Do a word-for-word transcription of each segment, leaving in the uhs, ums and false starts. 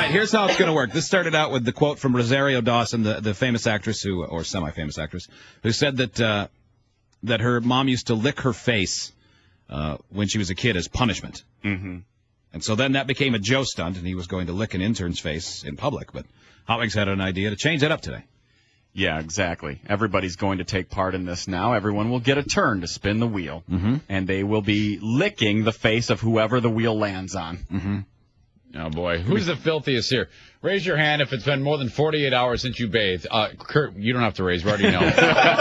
right, here's how it's going to work. This started out with the quote from Rosario Dawson, the, the famous actress who, or semi-famous actress, who said that uh, that her mom used to lick her face uh, when she was a kid as punishment. Mm-hmm. And so then that became a Joe stunt, and he was going to lick an intern's face in public. But Hotwings had an idea to change that up today. Yeah, exactly. Everybody's going to take part in this now. Everyone will get a turn to spin the wheel, mm-hmm. and they will be licking the face of whoever the wheel lands on. Mm-hmm. Oh, boy. Who's the filthiest here? Raise your hand if it's been more than forty-eight hours since you bathed. Uh, Kurt, you don't have to raise. We already know.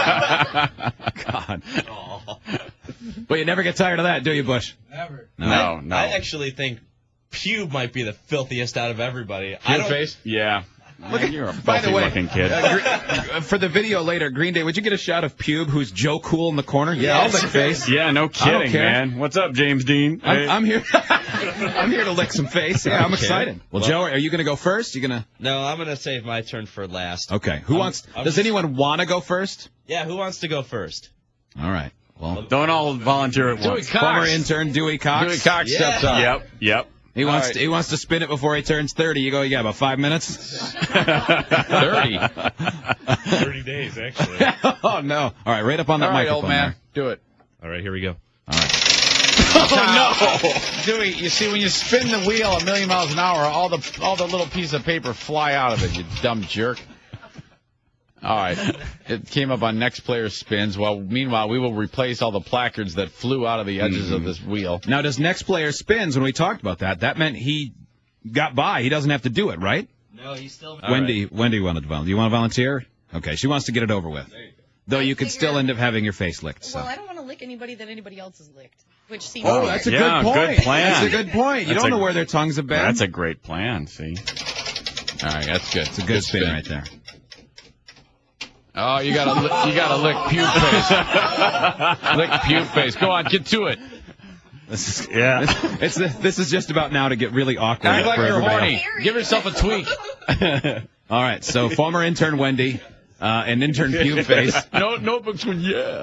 God. But you never get tired of that, do you, Bush? Never. No, I, no. I actually think pube might be the filthiest out of everybody. Pube face? Yeah. Look at, You're a by the way, looking kid. Uh, for the video later, Green Day, would you get a shot of Pube, who's Joe Cool in the corner? Yeah, Yes. I'll lick face. Yeah, no kidding, care. man. What's up, James Dean? I'm, Hey. I'm here. I'm here to lick some face. Yeah, I'm Okay. excited. Well, Well- Joe, are you going to go first? You going to? No, I'm going to save my turn for last. Okay. Who I'm- wants? I'm does just- anyone want to go first? Yeah, who wants to go first? All right. Well, Don't all volunteer at Dewey once. Cox. former intern Dewey Cox. Dewey Cox Yeah. steps up. Yep, yep. He wants right. to, he wants to spin it before he turns thirty. You go. You got about five minutes. thirty. thirty days, actually. Oh no! All right, right up on that All right, microphone old man. there. Do it. All right, here we go. All right. Oh, no. Dewey, you see, when you spin the wheel a million miles an hour, all the all the little pieces of paper fly out of it, you dumb jerk. All right. It came up on next player's spins. Well, meanwhile, we will replace all the placards that flew out of the edges Mm-hmm. of this wheel. Now, does next player spins? When we talked about that, that meant he got by. He doesn't have to do it, right? No, he's still... Wendy, Wendy wanted to volunteer. Do you want to volunteer? Okay, she wants to get it over with. Though you could still end up having your face licked. So. Well, I don't want to lick anybody that anybody else has licked, which seems Oh, weird. that's a Yeah, good point. good plan. That's a good point. You That's don't a- know where their tongues have been. That's a great plan, see? All right, that's good. It's a good, spin, right there. Oh, you gotta li- you gotta lick pube face. Lick pube face. Go on, get to it. This is, Yeah. It's the, this is just about now to get really awkward Act like for you're everybody horny. Give yourself a tweak. else. All right, so former intern Wendy uh, and intern Pube Face. No notebooks when yeah.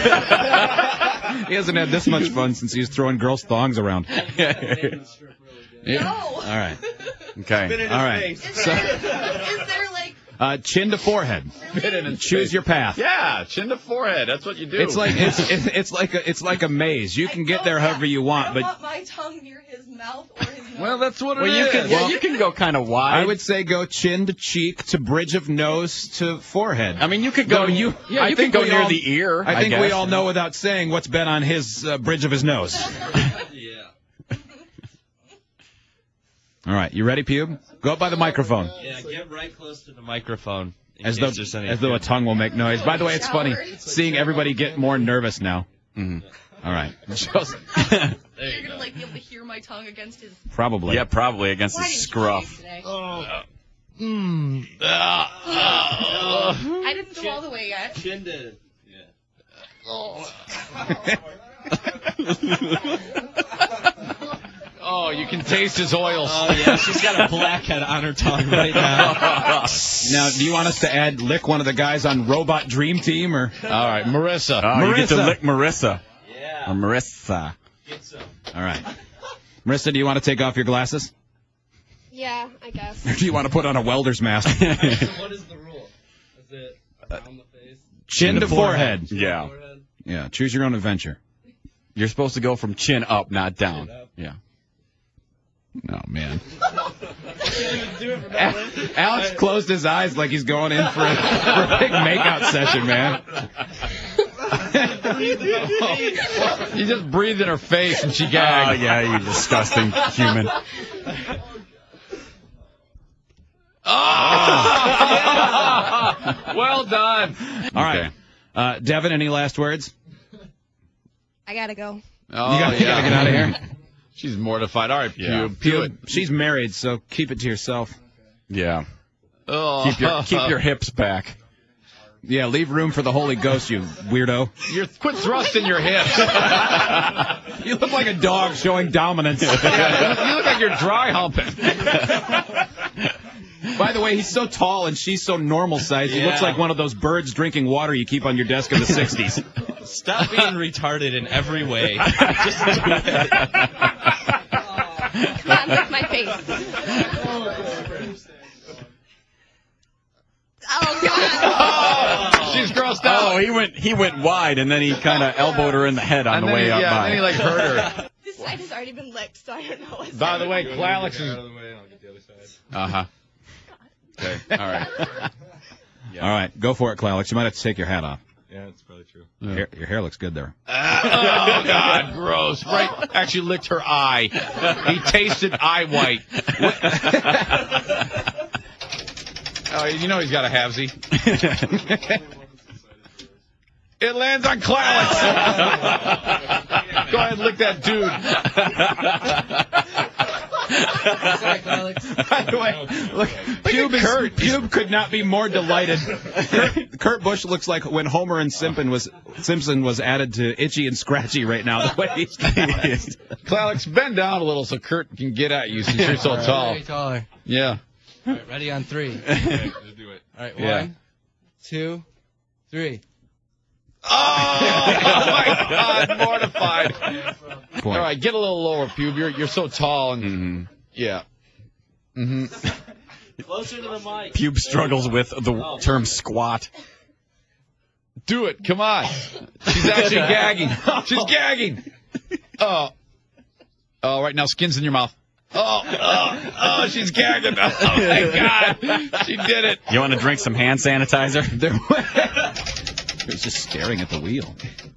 He hasn't had this much fun since he was throwing girls' thongs around. Yeah. No. All right. Okay. All right. Is So, there, is there like uh, chin to forehead. Fit in and Choose your path. Yeah, chin to forehead. That's what you do. It's like it's it's, it's like a, it's like a maze. You can I get don't there want- however you I want, don't but want my tongue near his mouth or his nose. well, that's what it Well, you is. can, yeah, you can go kind of wide. I would say go chin to cheek to bridge of nose to forehead. I mean, you could go. No, you- yeah, I you think could go we near all- the ear. I think we guess. all know without saying what's been on his uh, bridge of his nose. Yeah. All right, you ready, Pube? Go up by the microphone. Yeah, get right close to the microphone. in As case though, there's any as though a pube. tongue will make noise. By the way, it's funny seeing everybody get more nervous now. Mhm. All right. There You're you gonna go. like be able to hear my tongue against his. Probably. Yeah, probably against Why the didn't you scruff. shave today? Mm. I didn't go all the way yet. Chin to... Oh, you can taste his oils. Oh, yeah, she's got a blackhead on her tongue right now. Now, do you want us to add lick one of the guys on Robot Dream Team or? All right, Marissa. Oh, you get to Marissa. lick Marissa. Yeah. Or Marissa. Get some. All right. Marissa, do you want to take off your glasses? Yeah, I guess. Or do you want to put on a welder's mask? What is the rule? Is it around the face? Chin to forehead. Yeah. Forehead? Yeah, choose your own adventure. You're supposed to go from chin up, not down. Chin up. Yeah. Oh, man. Do it for that Alex closed his eyes like he's going in for a, for a big makeout session, man. You just breathed in her face and she Oh, gagged. yeah, you disgusting human. Well done. All right. Uh, Devin, any last words? I gotta go. Oh, You gotta, you yeah. gotta get out of here. She's mortified. All right, Yeah. Pube. Do it. She's married, so keep it to yourself. Yeah. Oh. Keep your keep your hips back. Yeah, leave room for the Holy Ghost, you weirdo. You're, quit thrusting your hips. You look like a dog showing dominance. You look like you're dry humping. By the way, he's so tall and she's so normal sized. He looks Yeah. like one of those birds drinking water you keep on your desk in the sixties. Stop being retarded in every way. Just do it. Come on, lick my face. Oh, God. Oh, she's grossed out. Oh, he went he went wide, and then he kind of elbowed her in the head on and the then way he, up yeah, by. and then he like hurt her. This side has already been licked, so I don't know what's By the way, Go Clarence get is. out of the way, and I'll get the other side. Uh huh. Okay. All right. All right, go for it, Clarence. You might have to take your hat off. Yeah, that's probably true. Your, hair, your hair looks good there. Oh God, gross! Right, actually licked her eye. He tasted eye white. Oh, you know he's got a halvesy. It lands on Clarence. Go ahead, lick that dude. By the way, look, Pube, is, Pube could not be more delighted. Kurt, Kurt Busch looks like when Homer and Simpson was Simpson was added to Itchy and Scratchy right now. The way he's Clarence, bend down a little so Kurt can get at you since you're so tall. Way taller. Yeah. All right, ready on three. Okay, let's do it. All right, Yeah. one, two, three. Oh, my God, mortified. point. All right, get a little lower, Pube. You're you're so tall and Mm-hmm. yeah. Mm-hmm. Closer to the mic. Pube struggles with the term squat. Do it. Come on. She's actually gagging. She's gagging. Oh. Oh, right now, skin's in your mouth. Oh, oh, oh, she's gagging. Oh, my God. She did it. You want to drink some hand sanitizer? There was just staring at the wheel.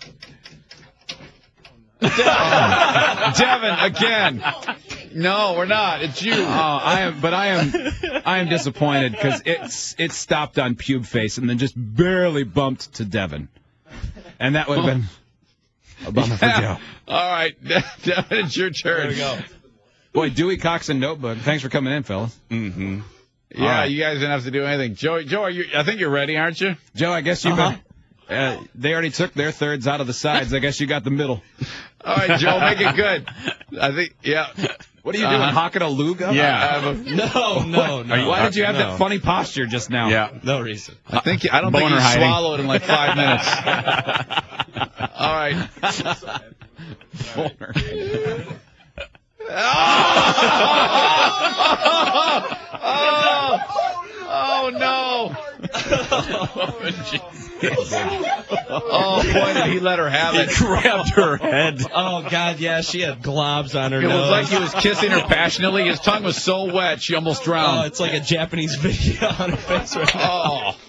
Devin, again. No, we're not. It's you. Oh, I am, but I am, I am disappointed because it's it stopped on Pube face and then just barely bumped to Devin, and that would have been a bummer for Joe. All right, Devin, it's your turn. There we go. Boy, Dewey Cox and Notebook. Thanks for coming in, fellas. Mm-hmm. Yeah, All right. you guys didn't have to do anything. Joe, Joe, are you, I think you're ready, aren't you? Joe, I guess you've Uh-huh. been. Uh, they already took their thirds out of the sides. I guess you got the middle. All right, Joe, make it good. I think, yeah. What are you Uh-huh. doing, hocking a luga? Yeah. I, have a, No, no, no. Why did you have no. that funny posture just now? Yeah. No reason. I think I don't think Boner he hiding. swallowed in like five minutes. All right. Oh, oh, oh no. Oh, boy, did he let her have He it. grabbed her head. Oh, God, yeah, she had globs on her It nose. was like he was kissing her passionately. His tongue was so wet, she almost Oh, drowned. it's like a Japanese video on her face right now. Oh.